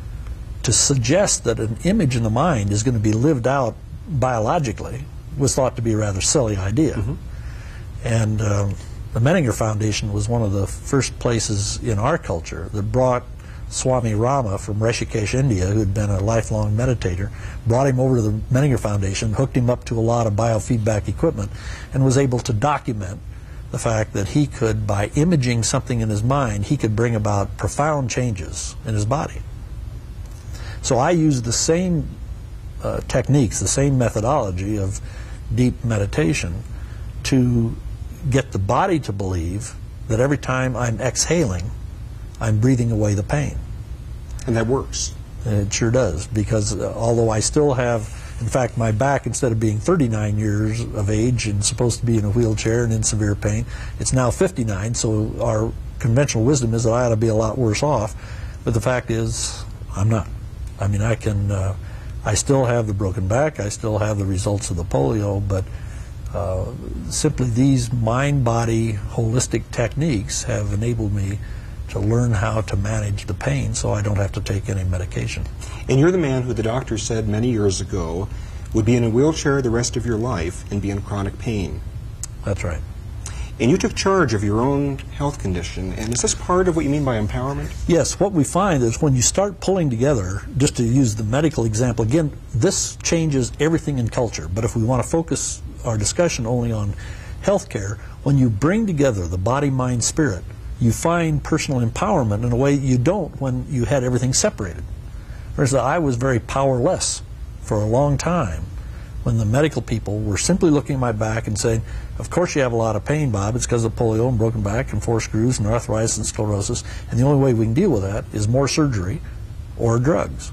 to suggest that an image in the mind is going to be lived out biologically was thought to be a rather silly idea. Mm-hmm. And um, the Menninger Foundation was one of the first places in our culture that brought Swami Rama from Rishikesh, India, who had been a lifelong meditator, brought him over to the Menninger Foundation, hooked him up to a lot of biofeedback equipment, and was able to document the fact that he could, by imaging something in his mind, he could bring about profound changes in his body. So I used the same uh, techniques, the same methodology of deep meditation to get the body to believe that every time I'm exhaling, I'm breathing away the pain. And that works. It sure does, because uh, although I still have, in fact, my back, instead of being thirty-nine years of age and supposed to be in a wheelchair and in severe pain, it's now fifty-nine, so our conventional wisdom is that I ought to be a lot worse off. But the fact is, I'm not. I mean, I can, uh, I still have the broken back, I still have the results of the polio, but uh, simply these mind-body holistic techniques have enabled me to learn how to manage the pain so I don't have to take any medication. And you're the man who the doctor said many years ago would be in a wheelchair the rest of your life and be in chronic pain. That's right. And you took charge of your own health condition. And is this part of what you mean by empowerment? Yes. What we find is when you start pulling together, just to use the medical example, again, this changes everything in culture. But if we want to focus our discussion only on healthcare, when you bring together the body, mind, spirit, you find personal empowerment in a way you don't when you had everything separated. Whereas I was very powerless for a long time when the medical people were simply looking at my back and saying, of course you have a lot of pain, Bob, it's because of polio and broken back and four screws and arthritis and sclerosis, and the only way we can deal with that is more surgery or drugs.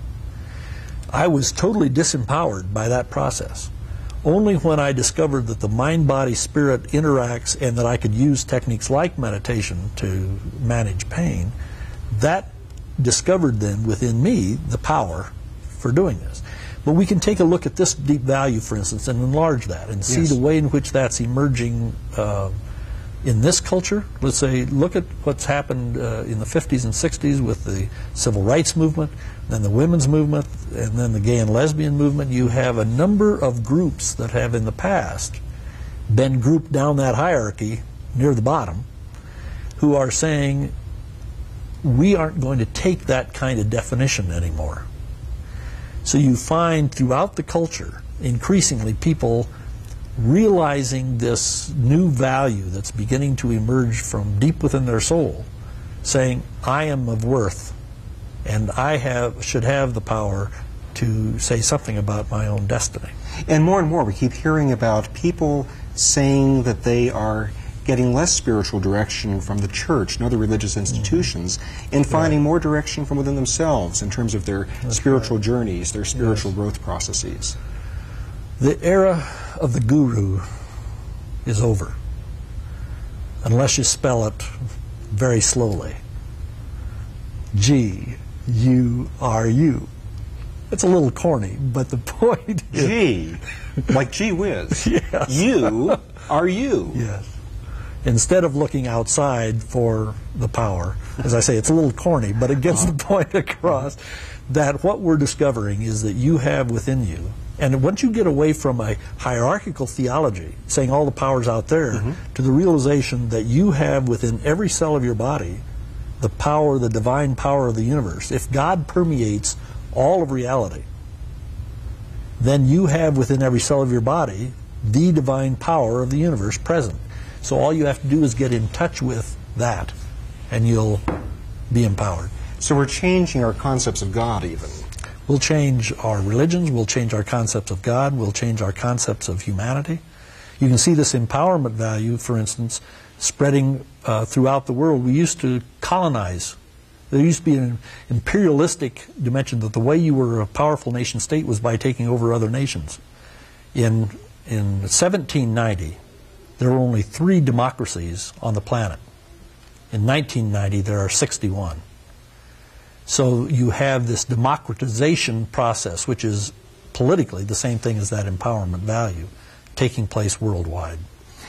I was totally disempowered by that process. Only when I discovered that the mind-body-spirit interacts and that I could use techniques like meditation to manage pain, that discovered then within me the power for doing this. But we can take a look at this deep value, for instance, and enlarge that and see yes. the way in which that's emerging uh, in this culture. Let's say, look at what's happened uh, in the fifties and sixties with the civil rights movement, then the women's movement, and then the gay and lesbian movement. You have a number of groups that have in the past been grouped down that hierarchy near the bottom, who are saying, we aren't going to take that kind of definition anymore. So you find throughout the culture, increasingly, people realizing this new value that's beginning to emerge from deep within their soul, saying, I am of worth, and I have should have the power to say something about my own destiny. And more and more we keep hearing about people saying that they are getting less spiritual direction from the church and other religious institutions, mm-hmm. and finding right. more direction from within themselves in terms of their That's spiritual right. journeys, their spiritual yes. growth processes. The era of the guru is over, unless you spell it very slowly. G U R U. It's a little corny, but the point is... G, like gee whiz. Yes. You are you. Yes. Instead of looking outside for the power, as I say, it's a little corny, but it gets uh-huh. the point across that what we're discovering is that you have within you, and once you get away from a hierarchical theology, saying all the power's out there, mm-hmm. to the realization that you have within every cell of your body the power, the divine power of the universe. If God permeates all of reality, then you have within every cell of your body the divine power of the universe present. So all you have to do is get in touch with that, and you'll be empowered. So we're changing our concepts of God even. We'll change our religions, we'll change our concepts of God, we'll change our concepts of humanity. You can see this empowerment value, for instance, spreading uh, throughout the world. We used to colonize. There used to be an imperialistic dimension that the way you were a powerful nation state was by taking over other nations. In, in seventeen ninety, there were only three democracies on the planet. In nineteen ninety, there are sixty-one. So you have this democratization process, which is politically the same thing as that empowerment value, taking place worldwide.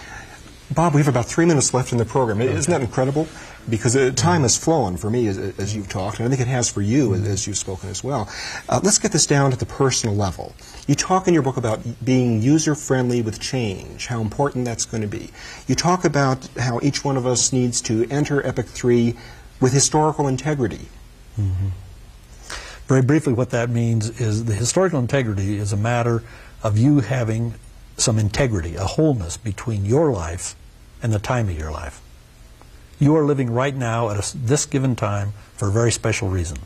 Bob, we have about three minutes left in the program. Okay. Isn't that incredible? Because uh, time has flown for me as, as you've talked, and I think it has for you mm-hmm. as you've spoken as well. Uh, let's get this down to the personal level. You talk in your book about being user-friendly with change, how important that's going to be. You talk about how each one of us needs to enter Epoch three with historical integrity. Mm-hmm. Very briefly, what that means is the historical integrity is a matter of you having some integrity, a wholeness between your life and the time of your life. You are living right now at a, this given time for a very special reason.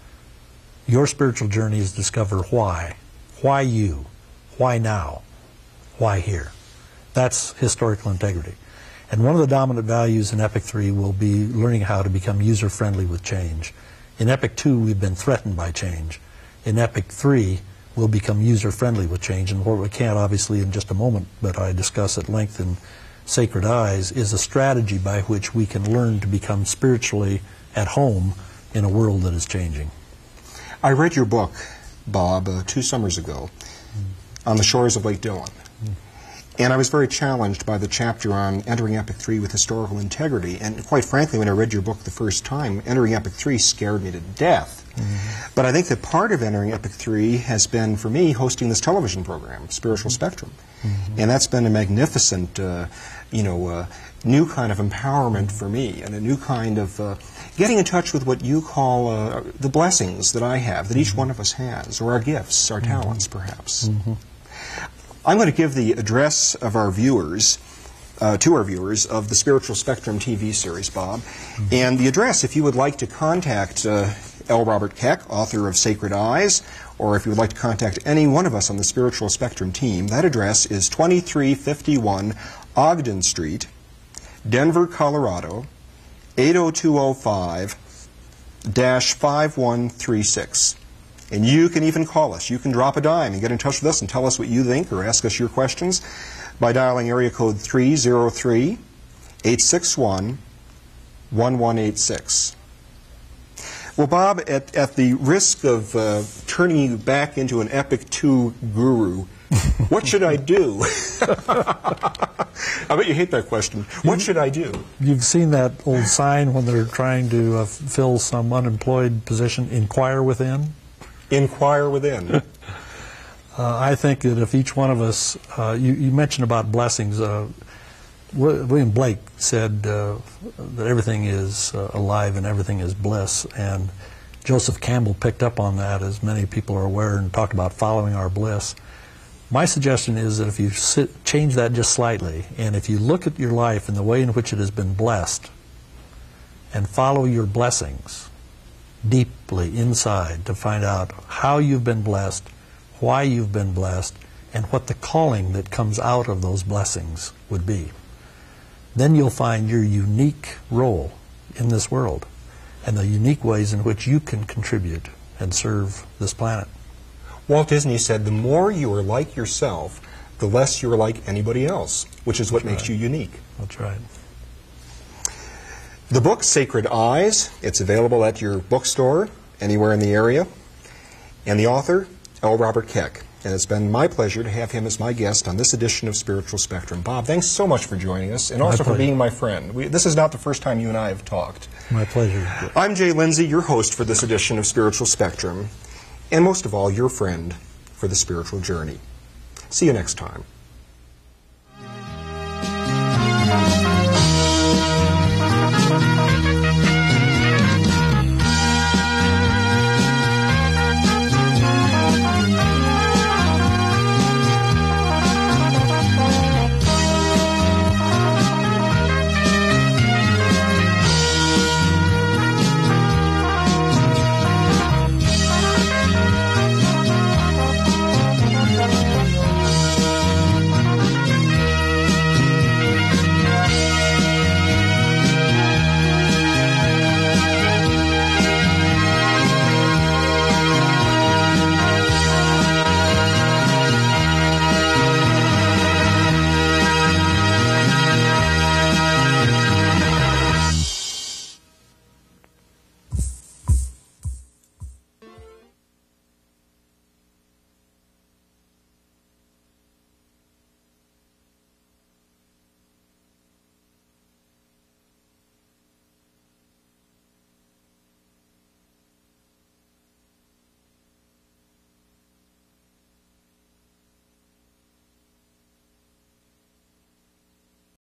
Your spiritual journey is to discover why. Why you? Why now? Why here? That's historical integrity. And one of the dominant values in Epoch three will be learning how to become user-friendly with change. In Epoch two, we've been threatened by change. In Epoch three, we'll become user-friendly with change. And what we can't, obviously, in just a moment, but I discuss at length in Sacred Eyes, is a strategy by which we can learn to become spiritually at home in a world that is changing. I read your book, Bob, uh, two summers ago, mm. on the shores of Lake Dillon. Mm. And I was very challenged by the chapter on entering Epoch three with historical integrity. And quite frankly, when I read your book the first time, entering Epoch three scared me to death. Mm-hmm. But I think that part of entering Epoch three has been, for me, hosting this television program, Spiritual Spectrum. Mm-hmm. And that's been a magnificent, uh, you know, uh, new kind of empowerment for me, and a new kind of uh, getting in touch with what you call uh, the blessings that I have, that mm-hmm. each one of us has, or our gifts, our mm-hmm. talents, perhaps. Mm-hmm. I'm going to give the address of our viewers, uh, to our viewers, of the Spiritual Spectrum T V series, Bob. Mm-hmm. And the address, if you would like to contact uh, L. Robert Keck, author of Sacred Eyes, or if you would like to contact any one of us on the Spiritual Spectrum team, that address is twenty-three fifty-one Ogden Street, Denver, Colorado, eight oh two oh five dash five one three six. And you can even call us. You can drop a dime and get in touch with us and tell us what you think or ask us your questions by dialing area code three oh three, eight six one, one one eight six. Well, Bob, at, at the risk of uh, turning you back into an Epoch two guru, what should I do? I bet you hate that question. What should I do? You've seen that old sign when they're trying to uh, fill some unemployed position, inquire within? Inquire within. Uh, I think that if each one of us, uh, you, you mentioned about blessings, uh, William Blake said uh, that everything is uh, alive and everything is bliss, and Joseph Campbell picked up on that, as many people are aware, and talked about following our bliss. My suggestion is that if you sit, change that just slightly, and if you look at your life and the way in which it has been blessed, and follow your blessings deeply inside to find out how you've been blessed, why you've been blessed, and what the calling that comes out of those blessings would be. Then you'll find your unique role in this world and the unique ways in which you can contribute and serve this planet. Walt Disney said, the more you are like yourself, the less you are like anybody else, which is what That's makes right. you unique. That's right. The book, Sacred Eyes, it's available at your bookstore anywhere in the area. And the author, L. Robert Keck. And it's been my pleasure to have him as my guest on this edition of Spiritual Spectrum. Bob, thanks so much for joining us, and My also pleasure. for being my friend. We, this is not the first time you and I have talked. My pleasure. I'm Jay Lindsay, your host for this edition of Spiritual Spectrum, and most of all, your friend for the spiritual journey. See you next time.